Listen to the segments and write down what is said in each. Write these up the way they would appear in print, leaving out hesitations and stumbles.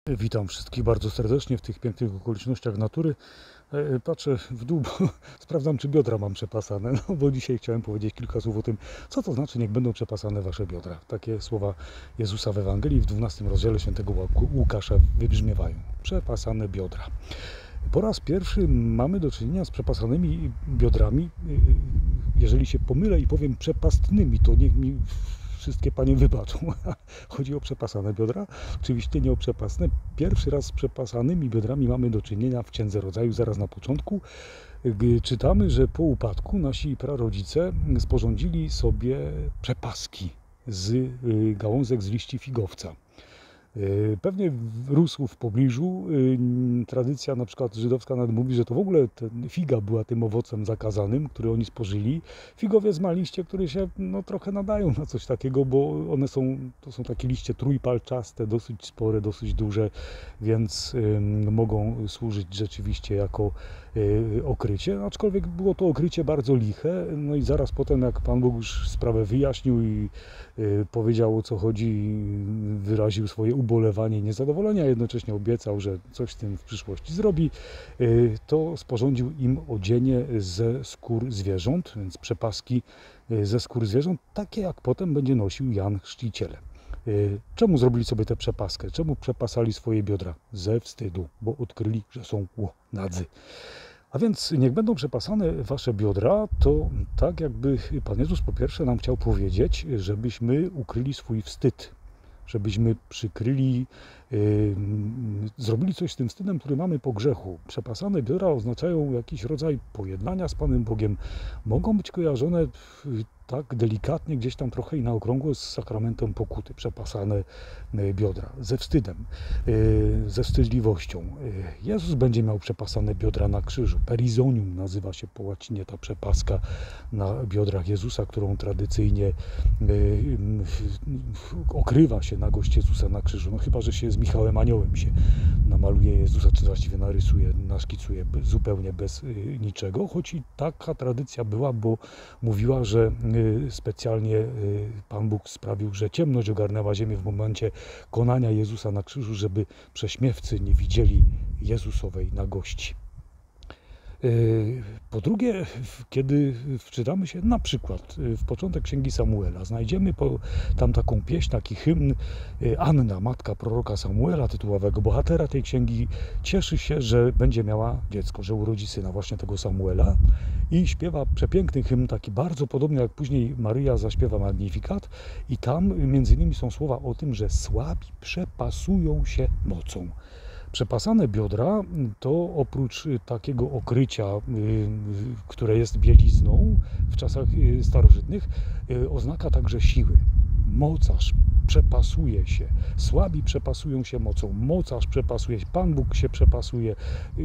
Witam wszystkich bardzo serdecznie w tych pięknych okolicznościach natury. Patrzę w dół, bo sprawdzam, czy biodra mam przepasane, no bo dzisiaj chciałem powiedzieć kilka słów o tym, co to znaczy, niech będą przepasane wasze biodra. Takie słowa Jezusa w Ewangelii w 12 rozdziale świętego Łukasza wybrzmiewają. Przepasane biodra. Po raz pierwszy mamy do czynienia z przepasanymi biodrami. Jeżeli się pomylę i powiem przepastnymi, to niech mi wszystkie panie wybaczą. Chodzi o przepasane biodra, oczywiście nie o przepasne. Pierwszy raz z przepasanymi biodrami mamy do czynienia w Księdze Rodzaju, zaraz na początku. Czytamy, że po upadku nasi prarodzice sporządzili sobie przepaski z gałązek z liści figowca. Pewnie rósł w pobliżu. Tradycja na przykład żydowska nawet mówi, że to w ogóle figa była tym owocem zakazanym, który oni spożyli. Figowiec ma liście, które się trochę nadają na coś takiego, bo to są takie liście trójpalczaste, dosyć spore, dosyć duże, więc mogą służyć rzeczywiście jako okrycie, aczkolwiek było to okrycie bardzo liche. No i zaraz potem, jak Pan Bóg już sprawę wyjaśnił i powiedział, o co chodzi, wyraził swoje ubolewanie i niezadowolenie, a jednocześnie obiecał, że coś z tym w przyszłości zrobi, to sporządził im odzienie ze skór zwierząt, więc przepaski ze skór zwierząt, takie jak potem będzie nosił Jan Chrzciciel. Czemu zrobili sobie tę przepaskę? Czemu przepasali swoje biodra? Ze wstydu, bo odkryli, że są nadzy. A więc niech będą przepasane wasze biodra, to tak jakby Pan Jezus po pierwsze nam chciał powiedzieć, żebyśmy ukryli swój wstyd, żebyśmy przykryli, zrobili coś z tym wstydem, który mamy po grzechu. Przepasane biodra oznaczają jakiś rodzaj pojednania z Panem Bogiem. Mogą być kojarzone tak delikatnie, gdzieś tam trochę i na okrągło z sakramentem pokuty. Przepasane biodra, ze wstydem, ze wstydliwością. Jezus będzie miał przepasane biodra na krzyżu. Perizonium nazywa się po łacinie ta przepaska na biodrach Jezusa, którą tradycyjnie okrywa się nagość Jezusa na krzyżu. No chyba, że się z Michałem Aniołem się namaluje Jezusa, czy właściwie narysuje, naszkicuje zupełnie bez niczego, choć i taka tradycja była, bo mówiła, że specjalnie Pan Bóg sprawił, że ciemność ogarnęła ziemię w momencie konania Jezusa na krzyżu, żeby prześmiewcy nie widzieli Jezusowej nagości. Po drugie, kiedy wczytamy się na przykład w początek Księgi Samuela, znajdziemy tam taką pieśń, taki hymn. Anna, matka proroka Samuela, tytułowego bohatera tej księgi, cieszy się, że będzie miała dziecko, że urodzi syna, właśnie tego Samuela, i śpiewa przepiękny hymn, taki bardzo podobny jak później Maryja zaśpiewa Magnificat, i tam między innymi są słowa o tym, że słabi przepasują się mocą. Przepasane biodra to oprócz takiego okrycia, które jest bielizną w czasach starożytnych, oznaka także siły. Mocarz przepasuje się, słabi przepasują się mocą, mocarz przepasuje się, Pan Bóg się przepasuje.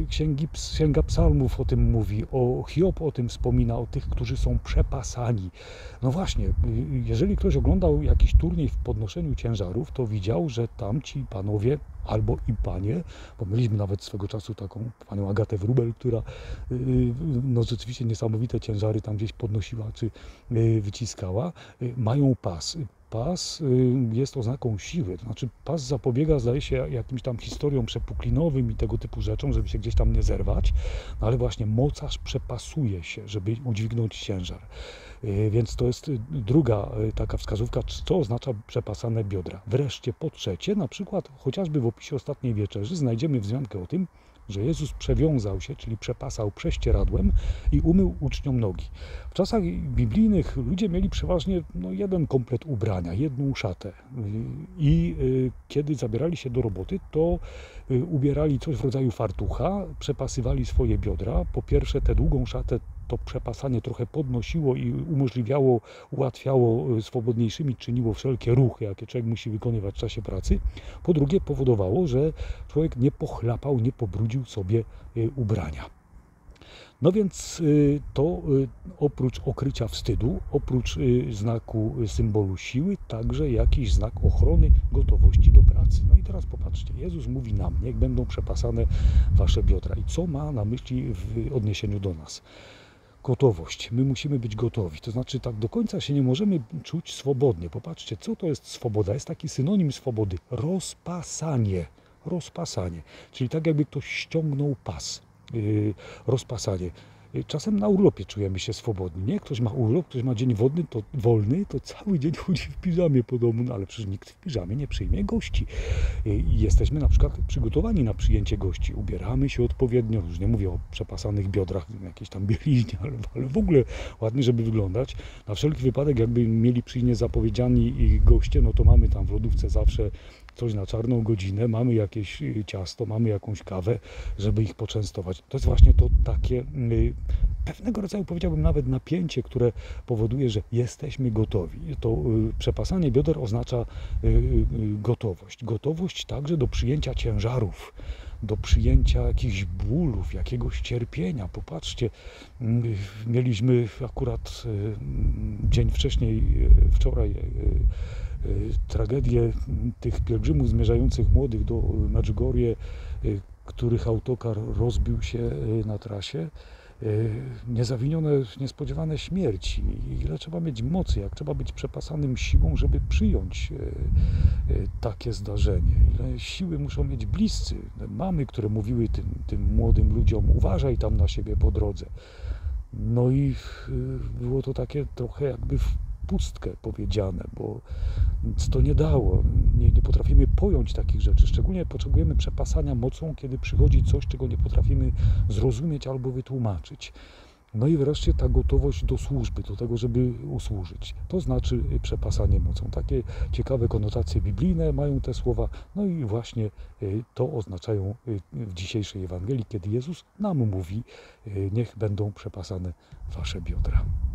Księga Psalmów o tym mówi, Hiob o tym wspomina, o tych, którzy są przepasani. No właśnie, jeżeli ktoś oglądał jakiś turniej w podnoszeniu ciężarów, to widział, że tam ci panowie albo i panie, bo mieliśmy nawet swego czasu taką panią Agatę Wróbel, która rzeczywiście niesamowite ciężary tam gdzieś podnosiła czy wyciskała, mają pas. Pas jest oznaką siły, to znaczy pas zapobiega, zdaje się, jakimś tam historiom przepuklinowym i tego typu rzeczom, żeby się gdzieś tam nie zerwać, no ale właśnie mocarz przepasuje się, żeby udźwignąć ciężar. Więc to jest druga taka wskazówka, co oznacza przepasane biodra. Wreszcie po trzecie, na przykład chociażby w opisie ostatniej wieczerzy znajdziemy wzmiankę o tym, że Jezus przewiązał się, czyli przepasał prześcieradłem i umył uczniom nogi. W czasach biblijnych ludzie mieli przeważnie jeden komplet ubrania, jedną szatę, i kiedy zabierali się do roboty, to ubierali coś w rodzaju fartucha, przepasywali swoje biodra. Po pierwsze, tę długą szatę to przepasanie trochę podnosiło i umożliwiało, ułatwiało, swobodniejszymi czyniło wszelkie ruchy, jakie człowiek musi wykonywać w czasie pracy. Po drugie, powodowało, że człowiek nie pochlapał, nie pobrudził sobie ubrania. No więc to oprócz okrycia wstydu, oprócz znaku symbolu siły, także jakiś znak ochrony, gotowości do pracy. No i teraz popatrzcie, Jezus mówi nam, niech będą przepasane wasze biodra. I co ma na myśli w odniesieniu do nas? Gotowość. My musimy być gotowi. To znaczy tak do końca się nie możemy czuć swobodnie. Popatrzcie, co to jest swoboda? Jest taki synonim swobody. Rozpasanie. rozpasanie. Czyli tak jakby ktoś ściągnął pas. Rozpasanie. Czasem na urlopie czujemy się swobodni, nie? Ktoś ma urlop, ktoś ma dzień wolny, to cały dzień chodzi w piżamie po domu, no ale przecież nikt w piżamie nie przyjmie gości. I jesteśmy na przykład przygotowani na przyjęcie gości, ubieramy się odpowiednio, już nie mówię o przepasanych biodrach, jakiejś tam bieliźnie, ale w ogóle ładnie, żeby wyglądać. Na wszelki wypadek, jakby mieli przyjść zapowiedziani goście, no to mamy tam w lodówce zawsze coś na czarną godzinę, mamy jakieś ciasto, mamy jakąś kawę, żeby ich poczęstować. To jest właśnie to takie pewnego rodzaju, powiedziałbym, nawet napięcie, które powoduje, że jesteśmy gotowi. To przepasanie bioder oznacza gotowość. Gotowość także do przyjęcia ciężarów, do przyjęcia jakichś bólów, jakiegoś cierpienia. Popatrzcie, mieliśmy akurat dzień wcześniej, wczoraj, tragedię tych pielgrzymów zmierzających młodych do Medjugorje, których autokar rozbił się na trasie. Niezawinione, niespodziewane śmierci. Ile trzeba mieć mocy, jak trzeba być przepasanym siłą, żeby przyjąć takie zdarzenie. Ile siły muszą mieć bliscy, mamy, które mówiły tym młodym ludziom: uważaj tam na siebie po drodze. No i było to takie trochę jakby w pustkę powiedziane, bo nic to nie dało. Nie potrafimy pojąć takich rzeczy. Szczególnie potrzebujemy przepasania mocą, kiedy przychodzi coś, czego nie potrafimy zrozumieć albo wytłumaczyć. No i wreszcie ta gotowość do służby, do tego, żeby usłużyć. To znaczy przepasanie mocą. Takie ciekawe konotacje biblijne mają te słowa. No i właśnie to oznaczają w dzisiejszej Ewangelii, kiedy Jezus nam mówi: niech będą przepasane wasze biodra.